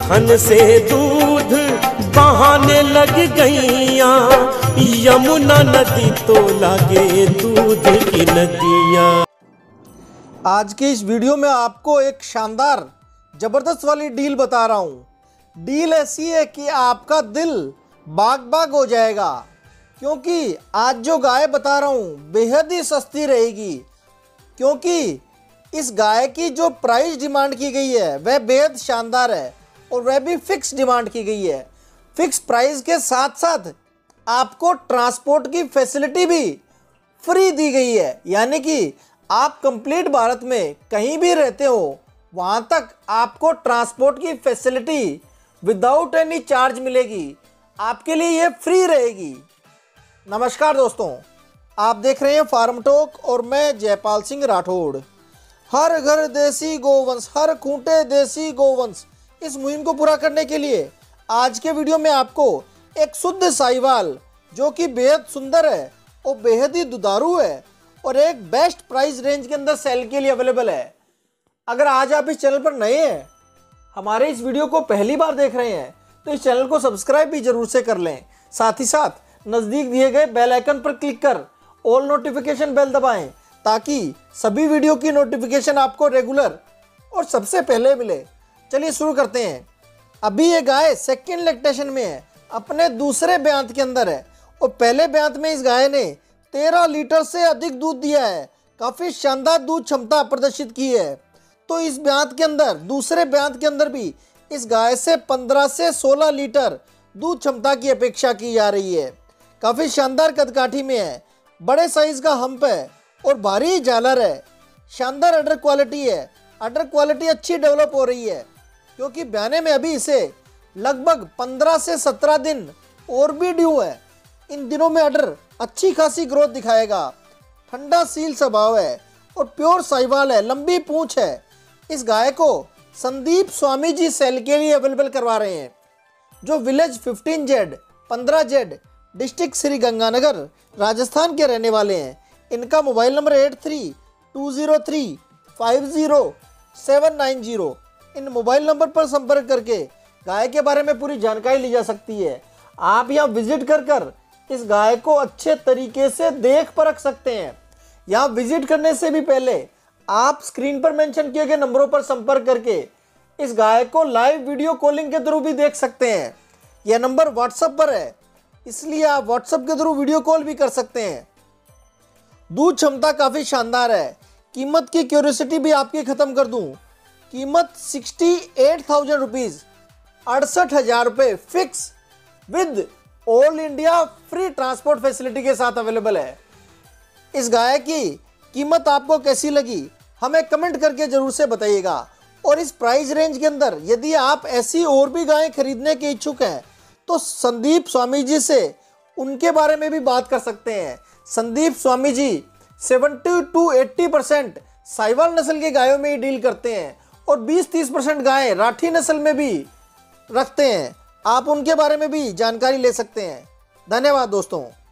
खन से दूध बहाने लग गईया, यमुना नदी तो लागे दूध की नदियाँ। आज के इस वीडियो में आपको एक शानदार ज़बरदस्त वाली डील बता रहा हूँ। डील ऐसी है कि आपका दिल बाग बाग हो जाएगा, क्योंकि आज जो गाय बता रहा हूँ बेहद ही सस्ती रहेगी। क्योंकि इस गाय की जो प्राइस डिमांड की गई है वह बेहद शानदार है और वह भी फिक्स डिमांड की गई है। फिक्स प्राइस के साथ साथ आपको ट्रांसपोर्ट की फैसिलिटी भी फ्री दी गई है, यानी कि आप कंप्लीट भारत में कहीं भी रहते हो वहां तक आपको ट्रांसपोर्ट की फैसिलिटी विदाउट एनी चार्ज मिलेगी। आपके लिए ये फ्री रहेगी। नमस्कार दोस्तों, आप देख रहे हैं फार्म टॉक और मैं जयपाल सिंह राठौड़। हर घर देसी गोवंश, हर खूंटे देसी गोवंश, इस मुहिम को पूरा करने के लिए आज के वीडियो में आपको एक शुद्ध साहिवाल जो कि बेहद सुंदर है और बेहद ही दुधारू है और एक बेस्ट प्राइस रेंज के अंदर सेल के लिए अवेलेबल है। अगर आज आप इस चैनल पर नए हैं, हमारे इस वीडियो को पहली बार देख रहे हैं, तो इस चैनल को सब्सक्राइब भी जरूर से कर लें। साथ ही साथ नज़दीक दिए गए बेल आइकन पर क्लिक कर ऑल नोटिफिकेशन बेल दबाएं, ताकि सभी वीडियो की नोटिफिकेशन आपको रेगुलर और सबसे पहले मिले। चलिए शुरू करते हैं। अभी ये गाय सेकेंड लैक्टेशन में है, अपने दूसरे ब्यांत के अंदर है और पहले ब्यांत में इस गाय ने 13 लीटर से अधिक दूध दिया है। काफ़ी शानदार दूध क्षमता प्रदर्शित की है। तो इस ब्यांत के अंदर, दूसरे ब्यांत के अंदर भी इस गाय से 15 से 16 लीटर दूध क्षमता की अपेक्षा की जा रही है। काफ़ी शानदार कदकाठी में है, बड़े साइज का हम्प है और भारी झालर है। शानदार अडर क्वालिटी है। अडर क्वालिटी अच्छी डेवलप हो रही है, क्योंकि ब्याने में अभी इसे लगभग 15 से 17 दिन और भी ड्यू है। इन दिनों में अडर अच्छी खासी ग्रोथ दिखाएगा। ठंडा सील स्वभाव है और प्योर साहिवाल है, लंबी पूंछ है। इस गाय को संदीप स्वामी जी सेल के लिए अवेलेबल करवा रहे हैं, जो village 15Z 15Z district Sri Ganganagar Rajasthan के रहने वाले हैं। इनका मोबाइल नंबर 8320350790। इन मोबाइल नंबर पर संपर्क करके गाय के बारे में पूरी जानकारी ली जा सकती है। आप यहाँ विजिट कर इस गाय को अच्छे तरीके से देख परख सकते हैं। यहाँ विजिट करने से भी पहले आप स्क्रीन पर मेंशन किए गए नंबरों पर संपर्क करके इस गाय को लाइव वीडियो कॉलिंग के थ्रू भी देख सकते हैं। यह नंबर व्हाट्सएप पर है, इसलिए आप व्हाट्सएप के थ्रू वीडियो कॉल भी कर सकते हैं। दूध क्षमता काफ़ी शानदार है। कीमत की क्यूरियोसिटी भी आपकी ख़त्म कर दूं। कीमत 68,000 रुपीज़, 68,000 रुपये fix with all India free transport facility के साथ अवेलेबल है। इस गाय की कीमत आपको कैसी लगी हमें कमेंट करके ज़रूर से बताइएगा। और इस प्राइस रेंज के अंदर यदि आप ऐसी और भी गायें खरीदने के इच्छुक हैं, तो संदीप स्वामी जी से उनके बारे में भी बात कर सकते हैं। संदीप स्वामी जी 70 to 80% साहिवाल नस्ल के गायों में ही डील करते हैं और 20-30% गायें राठी नस्ल में भी रखते हैं। आप उनके बारे में भी जानकारी ले सकते हैं। धन्यवाद दोस्तों।